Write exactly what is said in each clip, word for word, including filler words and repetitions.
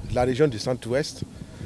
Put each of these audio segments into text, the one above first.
de la région du centre-ouest,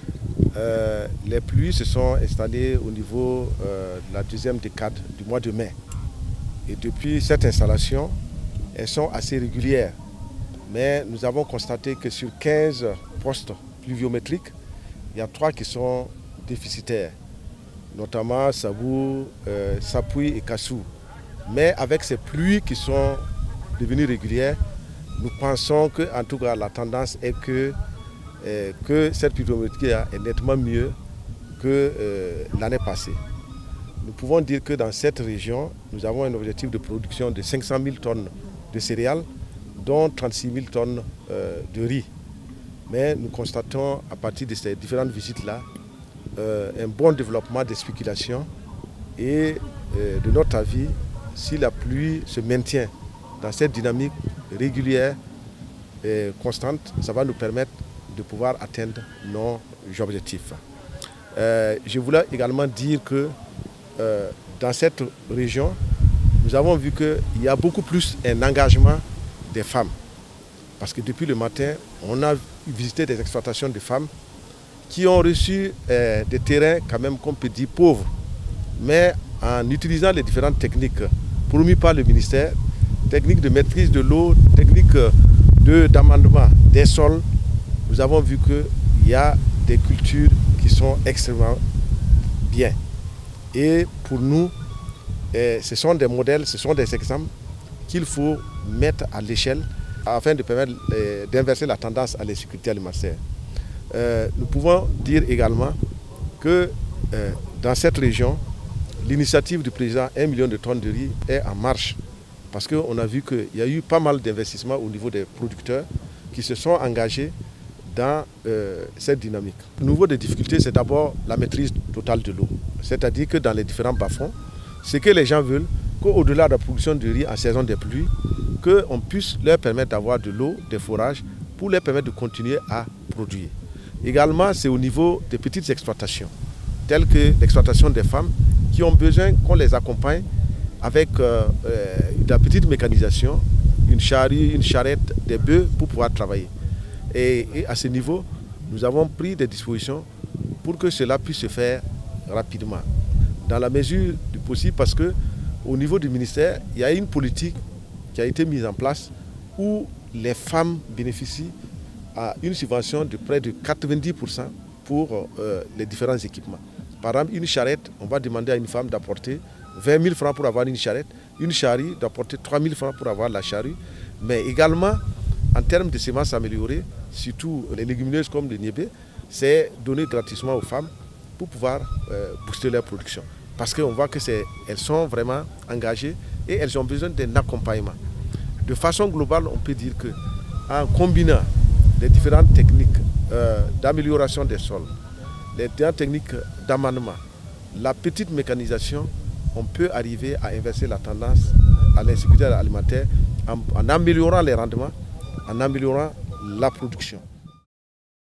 euh, les pluies se sont installées au niveau euh, de la deuxième décade du mois de mai. Et depuis cette installation, elles sont assez régulières. Mais nous avons constaté que sur quinze postes pluviométriques, il y a trois qui sont déficitaires, notamment Sabou, euh, Sapui et Kassou. Mais avec ces pluies qui sont devenues régulières, nous pensons que, en tout cas, la tendance est que, euh, que cette pluviométrie est nettement mieux que euh, l'année passée. Nous pouvons dire que dans cette région, nous avons un objectif de production de cinq cent mille tonnes de céréales, dont trente-six mille tonnes euh, de riz. Mais nous constatons, à partir de ces différentes visites-là, euh, un bon développement des spéculations et, euh, de notre avis, si la pluie se maintient dans cette dynamique régulière et constante, ça va nous permettre de pouvoir atteindre nos objectifs. Euh, je voulais également dire que euh, dans cette région, nous avons vu qu'il y a beaucoup plus un engagement des femmes. Parce que depuis le matin, on a visité des exploitations de femmes qui ont reçu euh, des terrains quand même, qu'on peut dire, pauvres. Mais en utilisant les différentes techniques promues par le ministère, techniques de maîtrise de l'eau, techniques d'amendement de, des sols, nous avons vu qu'il y a des cultures qui sont extrêmement bien. Et pour nous, eh, ce sont des modèles, ce sont des exemples qu'il faut mettre à l'échelle afin de permettre eh, d'inverser la tendance à l'insécurité alimentaire. Euh, nous pouvons dire également que eh, dans cette région, l'initiative du président un million de tonnes de riz est en marche. Parce qu'on a vu qu'il y a eu pas mal d'investissements au niveau des producteurs qui se sont engagés dans euh, cette dynamique. Le niveau des difficultés, c'est d'abord la maîtrise totale de l'eau. C'est-à-dire que dans les différents bas-fonds, ce que les gens veulent, qu'au-delà de la production de riz en saison des pluies, qu'on puisse leur permettre d'avoir de l'eau, des forages, pour leur permettre de continuer à produire. Également, c'est au niveau des petites exploitations, telles que l'exploitation des femmes, qui ont besoin qu'on les accompagne avec euh, euh, de la petite mécanisation, une charrue, une charrette, des bœufs pour pouvoir travailler. Et, et à ce niveau, nous avons pris des dispositions pour que cela puisse se faire rapidement, dans la mesure du possible, parce qu'au niveau du ministère, il y a une politique qui a été mise en place où les femmes bénéficient à une subvention de près de quatre-vingt-dix pour cent pour euh, les différents équipements. Par exemple, une charrette, on va demander à une femme d'apporter vingt mille francs pour avoir une charrette, une charrue d'apporter trois mille francs pour avoir la charrue, mais également en termes de semences améliorées, surtout les légumineuses comme le niébé, c'est donner gratuitement aux femmes pour pouvoir euh, booster leur production. Parce qu'on voit qu'elles sont vraiment engagées et elles ont besoin d'un accompagnement. De façon globale, on peut dire qu'en combinant les différentes techniques euh, d'amélioration des sols, les différentes techniques d'amendement, la petite mécanisation, on peut arriver à inverser la tendance à l'insécurité alimentaire en, en améliorant les rendements, en améliorant la production.